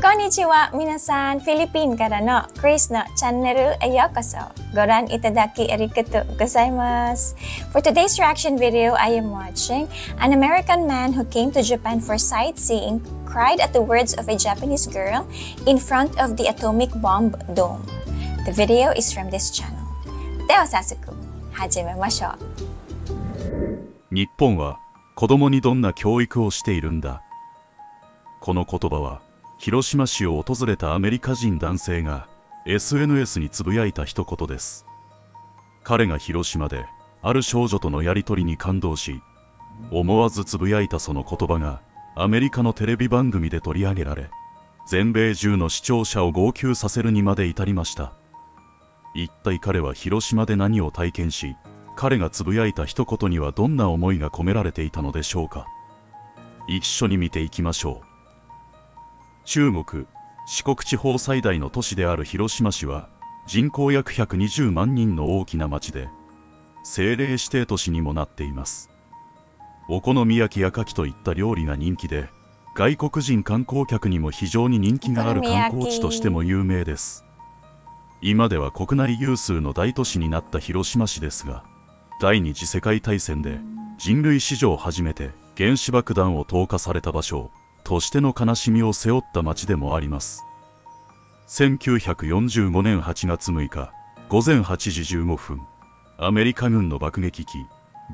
こんにちは、皆さん。フィリピンからのクリスのチャンネルへようこそ。ご覧いただきありがとうございます。For today's reaction video, I am watching an American man who came to Japan for sightseeing cried at the words of a Japanese girl in front of the atomic bomb dome. The video is from this channel. では早速始めましょう。 日本は子供にどんな教育をしているんだ。この言葉は広島市を訪れたアメリカ人男性が SNS につぶやいた一言です。彼が広島である少女とのやりとりに感動し、思わずつぶやいたその言葉がアメリカのテレビ番組で取り上げられ、全米中の視聴者を号泣させるにまで至りました。一体彼は広島で何を体験し、彼がつぶやいた一言にはどんな思いが込められていたのでしょうか。一緒に見ていきましょう。中国・四国地方最大の都市である広島市は人口約120万人の大きな町で、政令指定都市にもなっています。お好み焼きや牡蠣といった料理が人気で、外国人観光客にも非常に人気がある観光地としても有名です。今では国内有数の大都市になった広島市ですが、第二次世界大戦で人類史上初めて原子爆弾を投下された場所としての悲しみを背負った町でもあります。1945年8月6日午前8時15分、アメリカ軍の爆撃機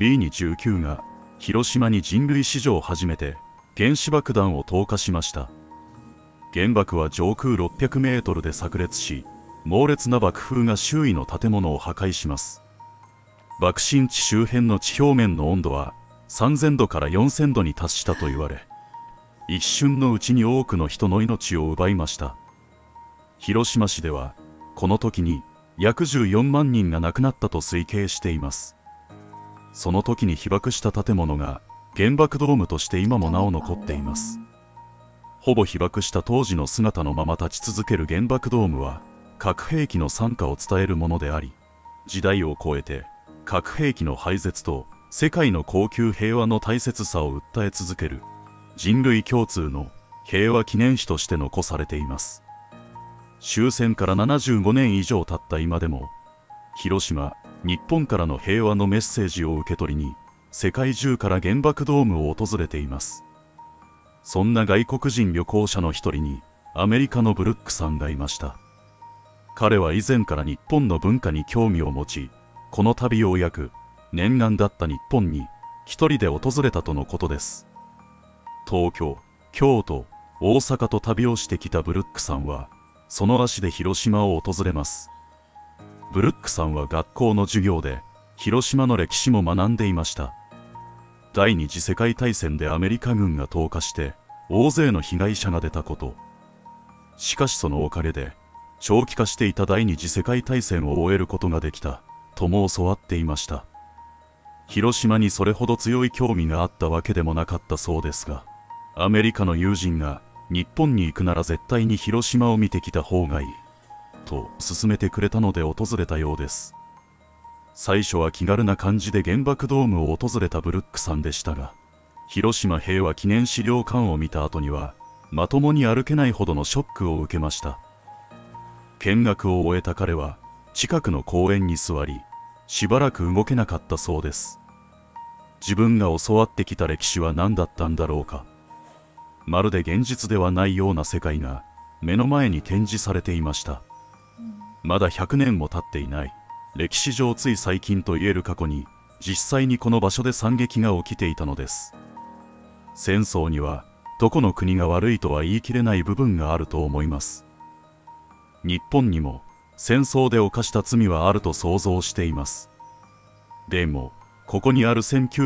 B-29 が広島に人類史上初めて原子爆弾を投下しました。原爆は上空600メートルで炸裂し、猛烈な爆風が周囲の建物を破壊します。爆心地周辺の地表面の温度は3000度から4000度に達したと言われ、一瞬のうちに多くの人の命を奪いました。広島市ではこの時に約14万人が亡くなったと推計しています。その時に被爆した建物が原爆ドームとして今もなお残っています。ほぼ被爆した当時の姿のまま立ち続ける原爆ドームは核兵器の惨禍を伝えるものであり、時代を超えて核兵器の廃絶と世界の恒久平和の大切さを訴え続ける人類共通の平和記念碑として残されています。終戦から75年以上経った今でも、広島、日本からの平和のメッセージを受け取りに世界中から原爆ドームを訪れています。そんな外国人旅行者の一人にアメリカのブルックさんがいました。彼は以前から日本の文化に興味を持ち、この度ようやく念願だった日本に一人で訪れたとのことです。東京、京都、大阪と旅をしてきたブルックさんは、その足で広島を訪れます。ブルックさんは学校の授業で広島の歴史も学んでいました。第二次世界大戦でアメリカ軍が投下して大勢の被害者が出たこと。しかしそのおかげで長期化していた第二次世界大戦を終えることができたとも教わっていました。広島にそれほど強い興味があったわけでもなかったそうですが、アメリカの友人が日本に行くなら絶対に広島を見てきた方がいいと勧めてくれたので訪れたようです。最初は気軽な感じで原爆ドームを訪れたブルックさんでしたが、広島平和記念資料館を見た後にはまともに歩けないほどのショックを受けました。見学を終えた彼は近くの公園に座り、しばらく動けなかったそうです。自分が教わってきた歴史は何だったんだろうか。まるで現実ではないような世界が目の前に展示されていました。まだ100年も経っていない、歴史上つい最近といえる過去に実際にこの場所で惨劇が起きていたのです。戦争にはどこの国が悪いとは言い切れない部分があると思います。日本にも戦争で犯した罪はあると想像しています。でもここにある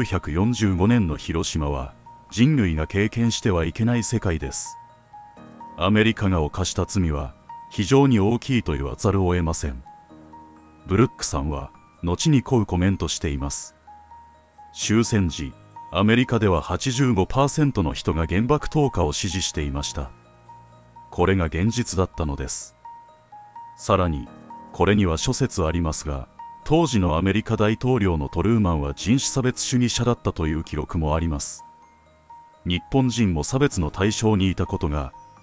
1945年の広島は人類が経験してはいけない世界です。アメリカが犯した罪は非常に大きいと言わざるを得ません。ブルックさんは後にこうコメントしています。終戦時、アメリカでは 85% の人が原爆投下を支持していました。これが現実だったのです。さらに、これには諸説ありますが、当時のアメリカ大統領のトルーマンは人種差別主義者だったという記録もあります。日本人も差別の対象にいたことが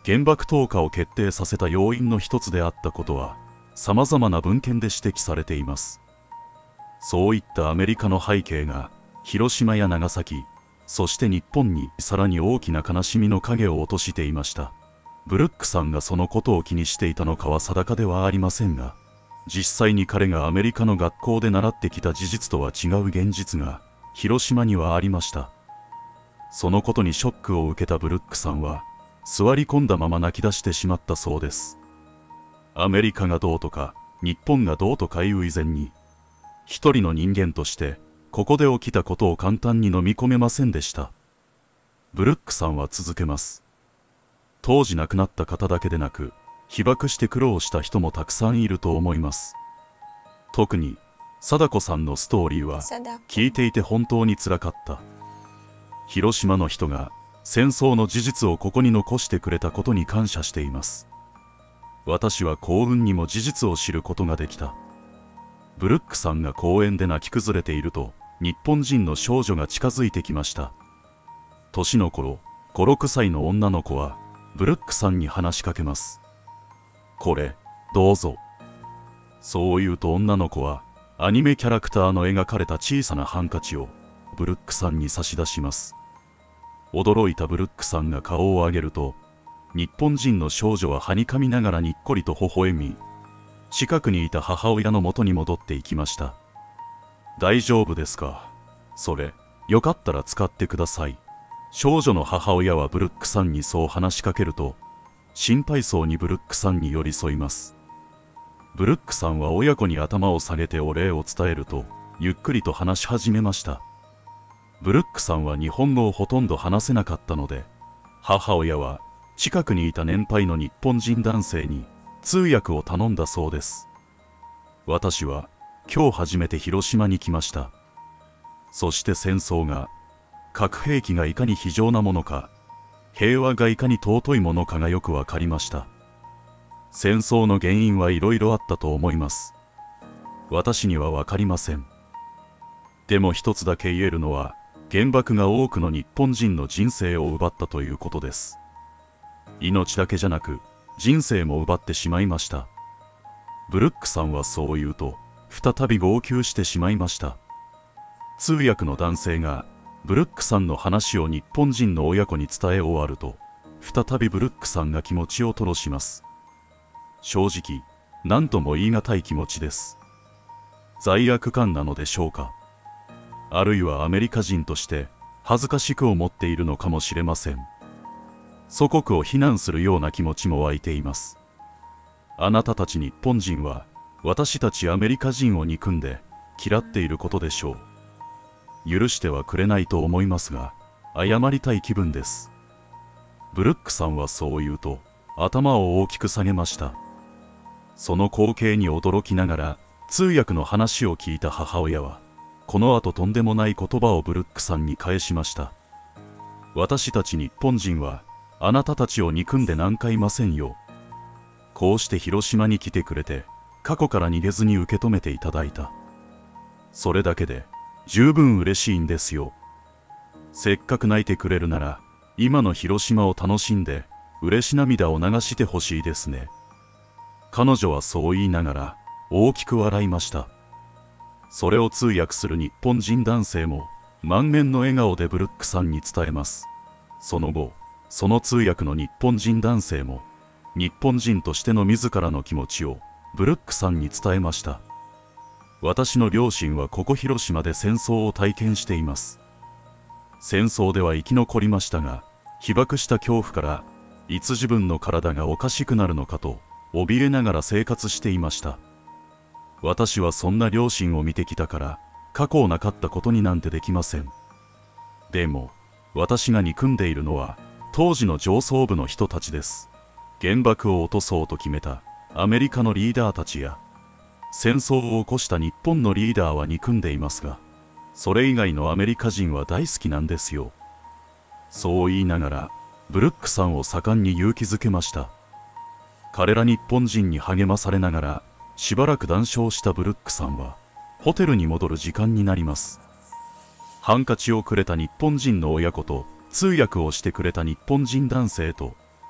原爆投下を決定させた要因の一つであったことは様々な文献で指摘されています。そういったアメリカの背景が広島や長崎、そして日本にさらに大きな悲しみの影を落としていました。ブルックさんがそのことを気にしていたのかは定かではありませんが、実際に彼がアメリカの学校で習ってきた事実とは違う現実が広島にはありました。そのことにショックを受けたブルックさんは座り込んだまま泣き出してしまったそうです。アメリカがどうとか日本がどうとかいう以前に、一人の人間としてここで起きたことを簡単に飲み込めませんでした。ブルックさんは続けます。当時亡くなった方だけでなく、被爆して苦労した人もたくさんいると思います。特に貞子さんのストーリーは聞いていて本当につらかった。広島の人が戦争の事実をここに残してくれたことに感謝しています。私は幸運にも事実を知ることができた。ブルックさんが公園で泣き崩れていると、日本人の少女が近づいてきました。年の頃、5、6歳の女の子はブルックさんに話しかけます。これ、どうぞ。そう言うと女の子はアニメキャラクターの描かれた小さなハンカチをブルックさんに差し出します。驚いたブルックさんが顔を上げると、日本人の少女ははにかみながらにっこりと微笑み、近くにいた母親の元に戻っていきました。大丈夫ですか？それ、よかったら使ってください。少女の母親はブルックさんにそう話しかけると、心配そうにブルックさんに寄り添います。ブルックさんは親子に頭を下げてお礼を伝えると、ゆっくりと話し始めました。ブルックさんは日本語をほとんど話せなかったので、母親は近くにいた年配の日本人男性に通訳を頼んだそうです。私は今日初めて広島に来ました。そして戦争が、核兵器がいかに非常なものか、平和がいかに尊いものかがよくわかりました。戦争の原因はいろいろあったと思います。私にはわかりません。でも一つだけ言えるのは、原爆が多くの日本人の人生を奪ったということです。命だけじゃなく、人生も奪ってしまいました。ブルックさんはそう言うと、再び号泣してしまいました。通訳の男性が、ブルックさんの話を日本人の親子に伝え終わると、再びブルックさんが気持ちを吐露します。正直、何とも言い難い気持ちです。罪悪感なのでしょうか。あるいはアメリカ人として恥ずかしく思っているのかもしれません。祖国を非難するような気持ちも湧いています。あなたたち日本人は私たちアメリカ人を憎んで嫌っていることでしょう。許してはくれないと思いますが、謝りたい気分です。ブルックさんはそう言うと頭を大きく下げました。その光景に驚きながら通訳の話を聞いた母親は、この後とんでもない言葉をブルックさんに返しました。私たち日本人はあなたたちを憎んでなんかいませんよ。こうして広島に来てくれて、過去から逃げずに受け止めていただいた。それだけで十分嬉しいんですよ。せっかく泣いてくれるなら、今の広島を楽しんで、嬉し涙を流してほしいですね。彼女はそう言いながら、大きく笑いました。それを通訳する日本人男性も、満面の笑顔でブルックさんに伝えます。その後、その通訳の日本人男性も、日本人としての自らの気持ちを、ブルックさんに伝えました。私の両親はここ広島で戦争を体験しています。戦争では生き残りましたが、被爆した恐怖から、いつ自分の体がおかしくなるのかと、怯えながら生活していました。私はそんな両親を見てきたから、過去をなかったことになんてできません。でも、私が憎んでいるのは、当時の上層部の人たちです。原爆を落とそうと決めたアメリカのリーダーたちや、戦争を起こした日本のリーダーは憎んでいますが、それ以外のアメリカ人は大好きなんですよ。そう言いながら、ブルックさんを盛んに勇気づけました。彼ら日本人に励まされながら、しばらく談笑したブルックさんは、ホテルに戻る時間になります。ハンカチをくれた日本人の親子と、通訳をしてくれた日本人男性と、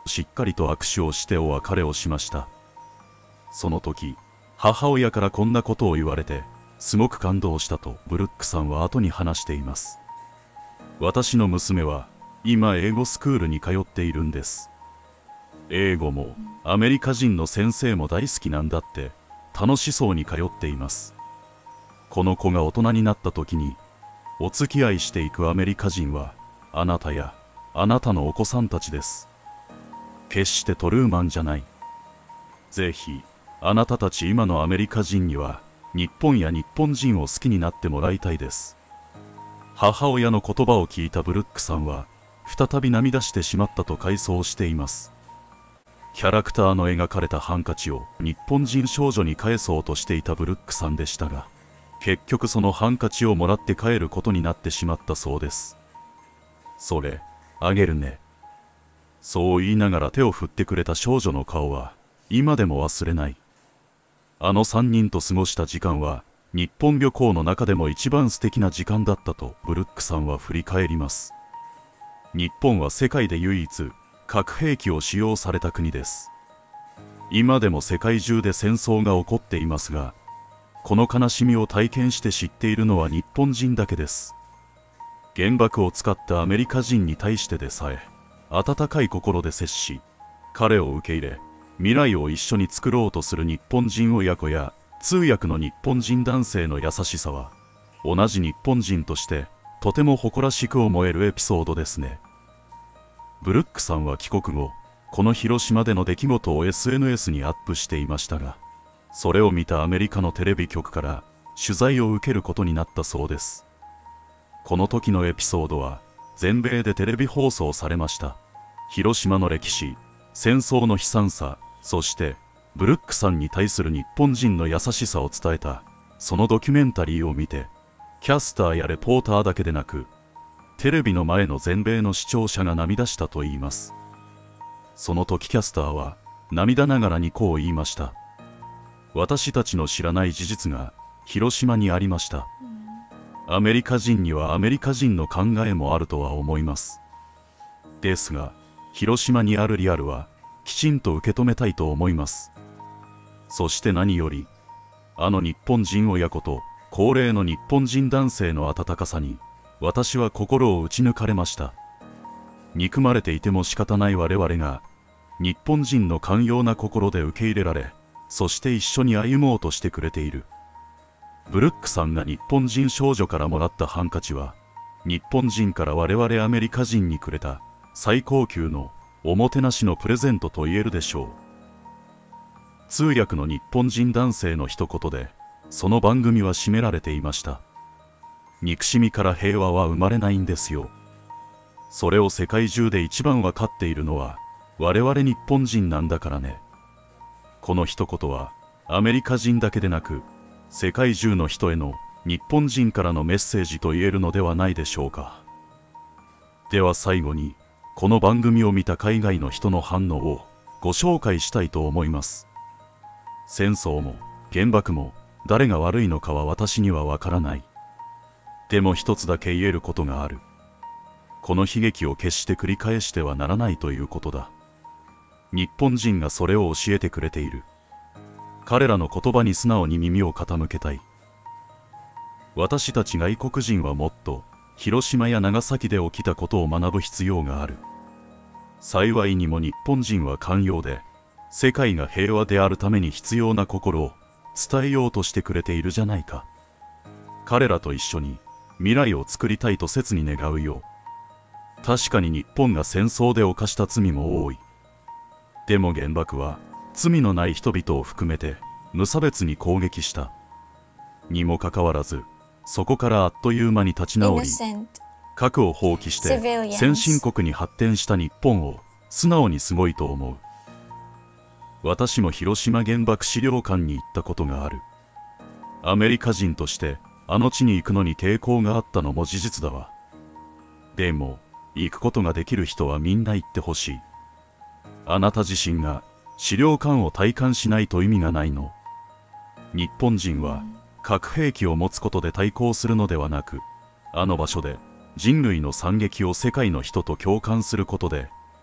しっかりと握手をしてお別れをしました。その時、母親からこんなことを言われて、すごく感動したとブルックさんは後に話しています。私の娘は今英語スクールに通っているんです。英語もアメリカ人の先生も大好きなんだって楽しそうに通っています。この子が大人になった時にお付き合いしていくアメリカ人はあなたやあなたのお子さんたちです。決してトルーマンじゃない。ぜひあなたたち今のアメリカ人には日本や日本人を好きになってもらいたいです。母親の言葉を聞いたブルックさんは再び涙してしまったと回想しています。キャラクターの描かれたハンカチを日本人少女に返そうとしていたブルックさんでしたが、結局そのハンカチをもらって帰ることになってしまったそうです。それ、あげるね。そう言いながら手を振ってくれた少女の顔は今でも忘れない。あの3人と過ごした時間は日本旅行の中でも一番素敵な時間だったとブルックさんは振り返ります。日本は世界で唯一核兵器を使用された国です。今でも世界中で戦争が起こっていますが、この悲しみを体験して知っているのは日本人だけです。原爆を使ったアメリカ人に対してでさえ温かい心で接し、彼を受け入れ未来を一緒に作ろうとする日本人親子や通訳の日本人男性の優しさは同じ日本人としてとても誇らしく思えるエピソードですね。ブルックさんは帰国後、この広島での出来事を SNS にアップしていましたが、それを見たアメリカのテレビ局から取材を受けることになったそうです。この時のエピソードは全米でテレビ放送されました。広島の歴史、戦争の悲惨さ、そしてブルックさんに対する日本人の優しさを伝えたそのドキュメンタリーを見て、キャスターやレポーターだけでなくテレビの前の全米の視聴者が涙したといいます。その時キャスターは涙ながらにこう言いました。私たちの知らない事実が広島にありました。アメリカ人にはアメリカ人の考えもあるとは思います。ですが広島にあるリアルはきちんと受け止めたいと思います。そして何よりあの日本人親子と高齢の日本人男性の温かさに私は心を打ち抜かれました。憎まれていても仕方ない我々が日本人の寛容な心で受け入れられ、そして一緒に歩もうとしてくれている。ブルックさんが日本人少女からもらったハンカチは日本人から我々アメリカ人にくれた最高級のおもてなしのプレゼントと言えるでしょう。通訳の日本人男性の一言でその番組は締められていました。憎しみから平和は生まれないんですよ。それを世界中で一番わかっているのは我々日本人なんだからね。この一言はアメリカ人だけでなく世界中の人への日本人からのメッセージと言えるのではないでしょうか。では最後にこの番組を見た海外の人の反応をご紹介したいと思います。戦争も原爆も誰が悪いのかは私にはわからない。でも一つだけ言えることがある。この悲劇を決して繰り返してはならないということだ。日本人がそれを教えてくれている。彼らの言葉に素直に耳を傾けたい。私たち外国人はもっと広島や長崎で起きたことを学ぶ必要がある。幸いにも日本人は寛容で、世界が平和であるために必要な心を伝えようとしてくれているじゃないか。彼らと一緒に未来を作りたいと切に願うよ。確かに日本が戦争で犯した罪も多い。でも原爆は罪のない人々を含めて無差別に攻撃した。にもかかわらず、そこからあっという間に立ち直り、核を放棄して先進国に発展した日本を素直にすごいと思う。私も広島原爆資料館に行ったことがある。アメリカ人としてあの地に行くのに抵抗があったのも事実だわ。でも行くことができる人はみんな行ってほしい。あなた自身が資料館を体感しないと意味がないの。日本人は核兵器を持つことで対抗するのではなく、あの場所で人類の惨劇を世界の人と共感することで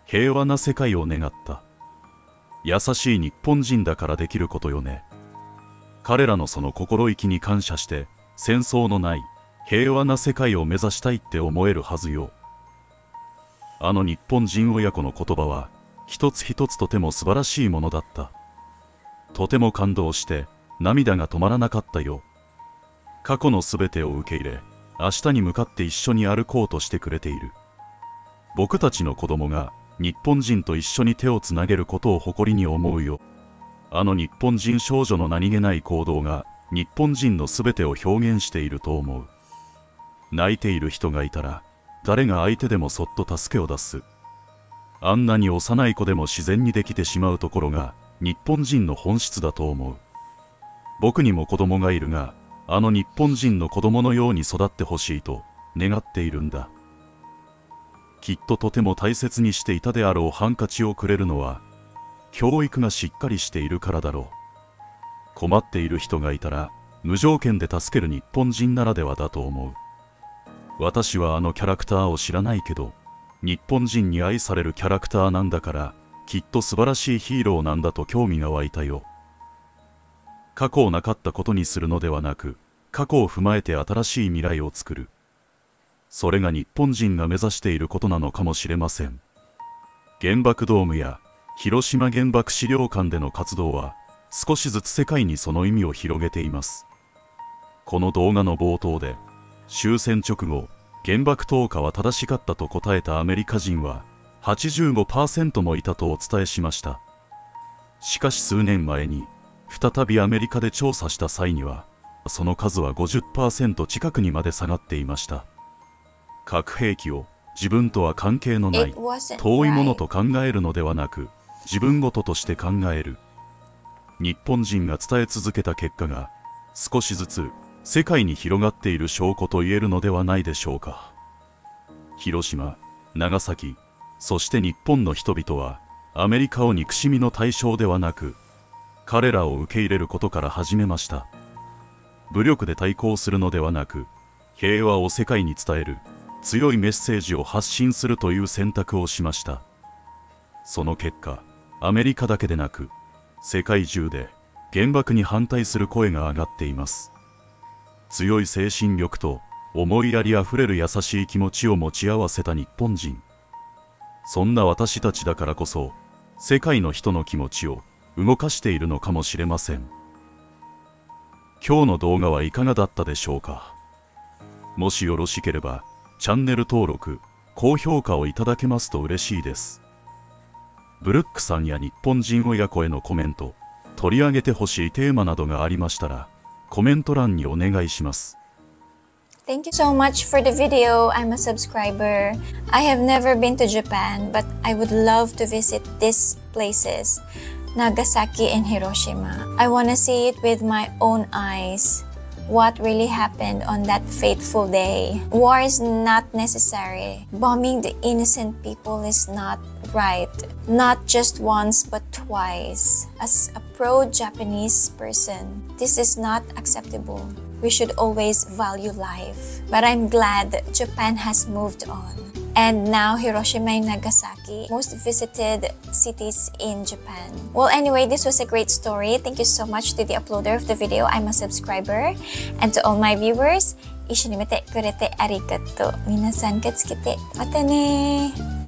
平和な世界を願った。優しい日本人だからできることよね。彼らのその心意気に感謝して戦争のない平和な世界を目指したいって思えるはずよ。あの日本人親子の言葉は一つ一つとても素晴らしいものだった。とても感動して涙が止まらなかったよ。過去のすべてを受け入れ、明日に向かって一緒に歩こうとしてくれている。僕たちの子供が日本人と一緒に手をつなげることを誇りに思うよ。あの日本人少女の何気ない行動が日本人のすべてを表現していると思う。泣いている人がいたら誰が相手でもそっと助けを出す。あんなに幼い子でも自然にできてしまうところが日本人の本質だと思う。僕にも子供がいるが、あの日本人の子供のように育ってほしいと願っているんだ。きっととても大切にしていたであろうハンカチをくれるのは教育がしっかりしているからだろう。困っている人がいたら無条件で助ける日本人ならではだと思う。私はあのキャラクターを知らないけど、日本人に愛されるキャラクターなんだから、きっと素晴らしいヒーローなんだと興味が湧いたよ。過去をなかったことにするのではなく、過去を踏まえて新しい未来を作る。それが日本人が目指していることなのかもしれません。原爆ドームや広島原爆資料館での活動は、少しずつ世界にその意味を広げています。この動画の冒頭で、終戦直後、原爆投下は正しかったと答えたアメリカ人は 85% もいたとお伝えしました。しかし数年前に再びアメリカで調査した際にはその数は 50% 近くにまで下がっていました。核兵器を自分とは関係のない遠いものと考えるのではなく、自分ごととして考える。日本人が伝え続けた結果が少しずつ世界に広がっている証拠と言えるのではないでしょうか。広島、長崎、そして日本の人々はアメリカを憎しみの対象ではなく、彼らを受け入れることから始めました。武力で対抗するのではなく、平和を世界に伝える強いメッセージを発信するという選択をしました。その結果、アメリカだけでなく世界中で原爆に反対する声が上がっています。強い精神力と思いやりあふれる優しい気持ちを持ち合わせた日本人。そんな私たちだからこそ世界の人の気持ちを動かしているのかもしれません。今日の動画はいかがだったでしょうか。もしよろしければチャンネル登録、高評価をいただけますと嬉しいです。ブルックさんや日本人親子へのコメント、取り上げてほしいテーマなどがありましたらコメント欄にお願いします。 Thank you so much for the video. I'm a subscriber. I have never been to Japan, but I would love to visit these places, Nagasaki and Hiroshima. I want to see it with my own eyes. What really happened on that fateful day. War is not necessary. Bombing the innocent people is not right. Not just once but twice. As a pro-Japanese person, this is not acceptable. We should always value life. But I'm glad that Japan has moved on. And now Hiroshima and Nagasaki, most visited cities in Japan. Well, anyway, this was a great story. Thank you so much to the uploader of the video. I'm a subscriber. And to all my viewers, 一緒に見てくれてありがとう。皆さん気をつけて。またね。